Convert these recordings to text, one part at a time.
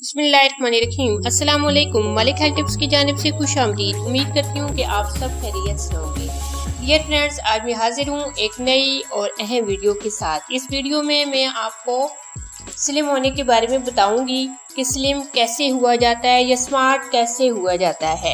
बिस्मिल्लाहिर्रहमानिर्रहीम। अस्सलाम वालेकुम। मलिक हेल्थ टिप्स की जानिब से खुशामदीद। उम्मीद करती हूँ कि आप सब खैरियत से होंगे। डियर फ्रेंड्स, आज मैं हाजिर हूँ एक नई और अहम वीडियो के साथ। इस वीडियो में मैं आपको स्लिम होने के बारे में बताऊंगी कि स्लिम कैसे हुआ जाता है या स्मार्ट कैसे हुआ जाता है।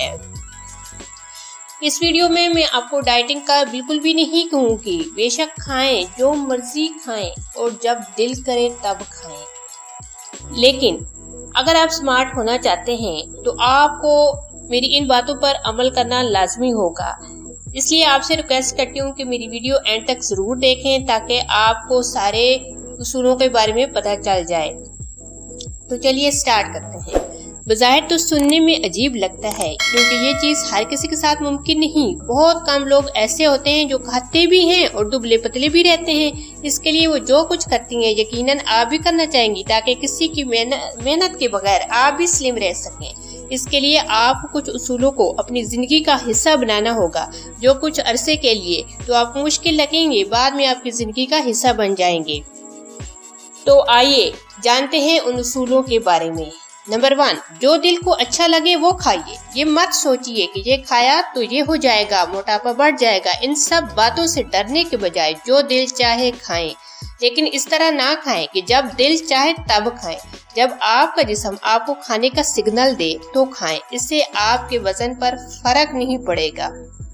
इस वीडियो में मैं आपको डाइटिंग का बिल्कुल भी नहीं कहूँगी। बेशक खाएं, जो मर्जी खाएं और जब दिल करे तब खाएं, लेकिन अगर आप स्मार्ट होना चाहते हैं तो आपको मेरी इन बातों पर अमल करना लाजमी होगा। इसलिए आपसे रिक्वेस्ट करती हूँ कि मेरी वीडियो एंड तक जरूर देखें ताकि आपको सारे उसूलों के बारे में पता चल जाए। तो चलिए स्टार्ट करते हैं। बज़ाहिर तो सुनने में अजीब लगता है क्योंकि ये चीज हर किसी के साथ मुमकिन नहीं। बहुत कम लोग ऐसे होते हैं जो खाते भी हैं और दुबले पतले भी रहते हैं। इसके लिए वो जो कुछ करती हैं यकीनन आप भी करना चाहेंगी ताकि किसी की मेहनत के बगैर आप भी स्लिम रह सकें। इसके लिए आपको कुछ उसूलों को अपनी जिंदगी का हिस्सा बनाना होगा। जो कुछ अरसे के लिए तो आपको मुश्किल लगेंगे, बाद में आपकी जिंदगी का हिस्सा बन जाएंगे। तो आइए जानते हैं उन उसूलों के बारे में। नंबर 1, जो दिल को अच्छा लगे वो खाइए। ये मत सोचिए कि ये खाया तो ये हो जाएगा, मोटापा बढ़ जाएगा। इन सब बातों से डरने के बजाय जो दिल चाहे खाएं, लेकिन इस तरह ना खाएं कि जब दिल चाहे तब खाएं। जब आपका जिस्म आपको खाने का सिग्नल दे तो खाएं, इससे आपके वजन पर फर्क नहीं पड़ेगा।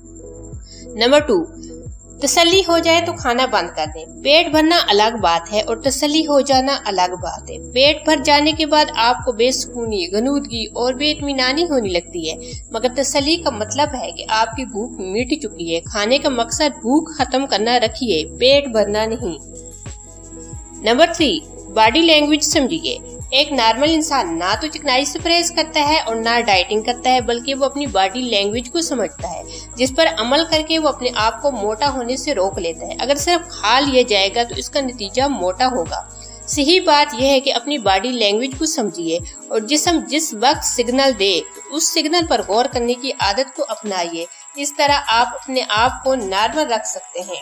नंबर 2, तसल्ली हो जाए तो खाना बंद कर दें। पेट भरना अलग बात है और तसल्ली हो जाना अलग बात है। पेट भर जाने के बाद आपको बेसुकूनी, गनूदगी और बेइत्मीनानी होने लगती है, मगर तसल्ली का मतलब है कि आपकी भूख मिट चुकी है। खाने का मकसद भूख खत्म करना रखिए, पेट भरना नहीं। नंबर 3, बॉडी लैंग्वेज समझिए। एक नॉर्मल इंसान ना तो चिकनाई से परहेज करता है और ना डाइटिंग करता है, बल्कि वो अपनी बॉडी लैंग्वेज को समझता है, जिस पर अमल करके वो अपने आप को मोटा होने से रोक लेता है। अगर सिर्फ खा लिया जाएगा तो इसका नतीजा मोटा होगा। सही बात यह है कि अपनी बॉडी लैंग्वेज को समझिए और जिस्म जिस वक्त सिग्नल दे तो उस सिग्नल पर गौर करने की आदत को अपनाइए। इस तरह आप अपने आप को नॉर्मल रख सकते हैं।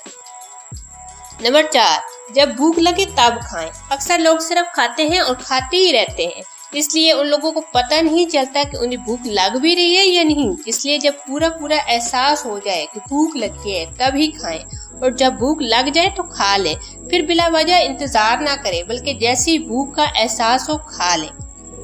नंबर 4, जब भूख लगे तब खाएं। अक्सर लोग सिर्फ खाते हैं और खाते ही रहते हैं, इसलिए उन लोगों को पता नहीं चलता कि उन्हें भूख लग भी रही है या नहीं। इसलिए जब पूरा एहसास हो जाए कि भूख लगी है तभी खाएं, और जब भूख लग जाए तो खा लें। फिर बिला वजह इंतजार ना करें, बल्कि जैसे ही भूख का एहसास हो खा लें।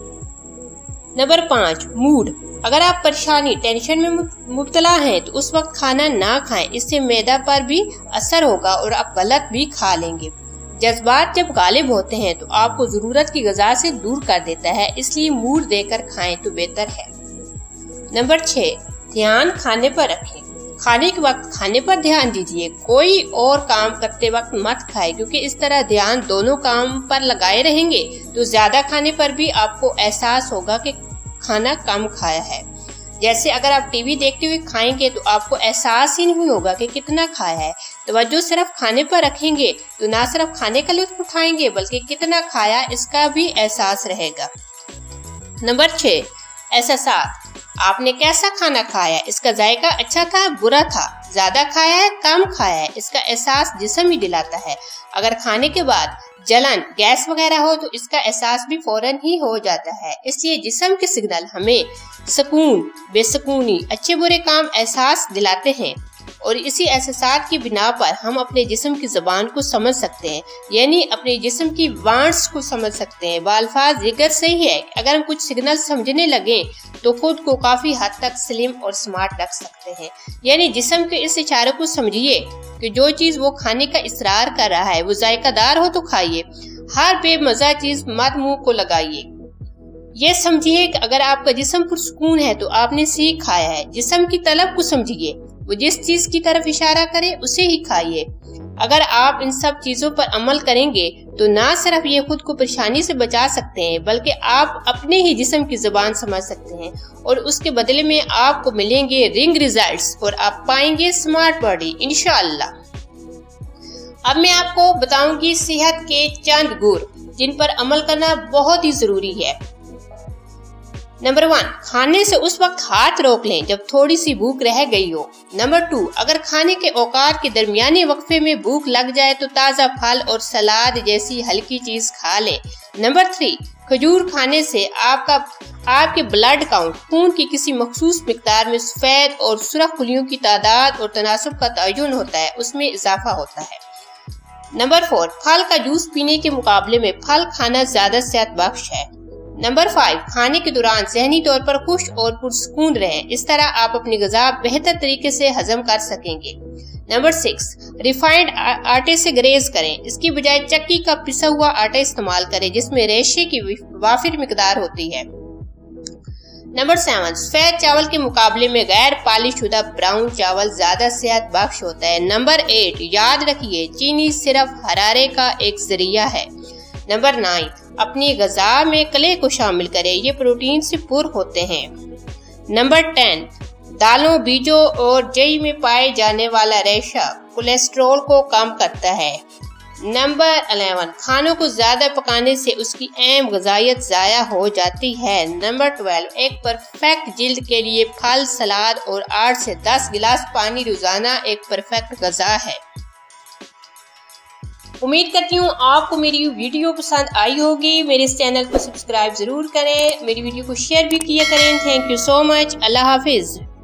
Number 5, mood. अगर आप परेशानी, टेंशन में मुब्तला हैं तो उस वक्त खाना ना खाएं, इससे मैदा पर भी असर होगा और आप गलत भी खा लेंगे। जज्बात जब गालिब होते हैं तो आपको जरूरत की ग़िज़ा से दूर कर देता है, इसलिए मूड देकर खाएं तो बेहतर है। नंबर 6, ध्यान खाने पर रखें। खाने के वक्त खाने पर ध्यान दीजिए, कोई और काम करते वक्त मत खाएं, क्योंकि इस तरह ध्यान दोनों काम पर लगाए रहेंगे तो ज्यादा खाने पर भी आपको एहसास होगा कि खाना कम खाया है। जैसे अगर आप टीवी देखते हुए खाएंगे तो आपको एहसास ही नहीं होगा कि कितना खाया है। तवज्जो सिर्फ खाने पर रखेंगे तो ना सिर्फ खाने का लुत्फ उठाएंगे बल्कि कितना खाया इसका भी एहसास रहेगा। नंबर 6, एहसास। आपने कैसा खाना खाया, इसका जायका अच्छा था, बुरा था, ज्यादा खाया है, कम खाया है, इसका एहसास जिस्म ही दिलाता है। अगर खाने के बाद जलन, गैस वगैरह हो तो इसका एहसास भी फौरन ही हो जाता है। इसलिए जिस्म के सिग्नल हमें सुकून, बेसुकूनी, अच्छे बुरे काम एहसास दिलाते हैं, और इसी एहसास की बिना पर हम अपने जिस्म की ज़बान को समझ सकते हैं, यानी अपने जिस्म की वांट्स को समझ सकते हैं। बाल्फाज जिक्र सही है, अगर हम कुछ सिग्नल समझने लगे तो खुद को काफी हद तक स्लिम और स्मार्ट रख सकते हैं। यानी जिस्म के इस इशारे को समझिए कि जो चीज वो खाने का इसरार कर रहा है वो जायकादार हो तो खाइए, हर बेमजा चीज मत मुंह को लगाइए। ये समझिए कि अगर आपका जिस्म पुरसुकून है तो आपने सही खाया है। जिस्म की तलब को समझिए, वो जिस चीज की तरफ इशारा करे उसे ही खाइए। अगर आप इन सब चीजों पर अमल करेंगे तो ना सिर्फ ये खुद को परेशानी से बचा सकते हैं, बल्कि आप अपने ही जिस्म की जुबान समझ सकते हैं और उसके बदले में आपको मिलेंगे रिंग रिजल्ट्स और आप पाएंगे स्मार्ट बॉडी इंशाअल्लाह। अब मैं आपको बताऊंगी सेहत के चंद गुर जिन पर अमल करना बहुत ही जरूरी है। नंबर 1, खाने से उस वक्त हाथ रोक लें जब थोड़ी सी भूख रह गई हो। नंबर 2, अगर खाने के औकात के दरमियानी वक्फे में भूख लग जाए तो ताज़ा फल और सलाद जैसी हल्की चीज खा लें। नंबर 3, खजूर खाने से आपके ब्लड काउंट, खून की किसी मखसूस मिकदार में सफेद और सुर्ख खुलियों की तादाद और तनासुब का तयन होता है, उसमें इजाफा होता है। नंबर 4, फल का जूस पीने के मुकाबले में फल खाना ज्यादा सेहत बख्श है। नंबर 5, खाने के दौरान ज़हनी तौर पर खुश और पुरसकून रहें, इस तरह आप अपनी ग़िज़ा बेहतर तरीके से हजम कर सकेंगे। नंबर 6, रिफाइंड आटे से ग्रेज करें, इसकी बजाय चक्की का पिसा हुआ आटा इस्तेमाल करें जिसमें रेशे की वाफिर मिकदार होती है। नंबर 7, सफेद चावल के मुकाबले में गैर पालिश शुदा ब्राउन चावल ज्यादा सेहत बख्श होता है। नंबर 8, याद रखिए चीनी सिर्फ हरारे का एक जरिया है। नंबर 9, अपनी ग़िज़ा में कले को शामिल करें, ये प्रोटीन से पुर होते हैं। नंबर 10, दालों, बीजों और जई में पाए जाने वाला रेशा कोलेस्ट्रॉल को कम करता है। नंबर 11, खानों को ज्यादा पकाने से उसकी अहम ग़िज़ायत ज़ाया हो जाती है। नंबर 12, एक परफेक्ट जिल्द के लिए फल, सलाद और 8 से 10 गिलास पानी रोजाना एक परफेक्ट ग़िज़ा है। उम्मीद करती हूँ आपको मेरी वीडियो पसंद आई होगी। मेरे इस चैनल को सब्सक्राइब जरूर करें, मेरी वीडियो को शेयर भी किया करें। Thank you so much. अल्लाह हाफिज।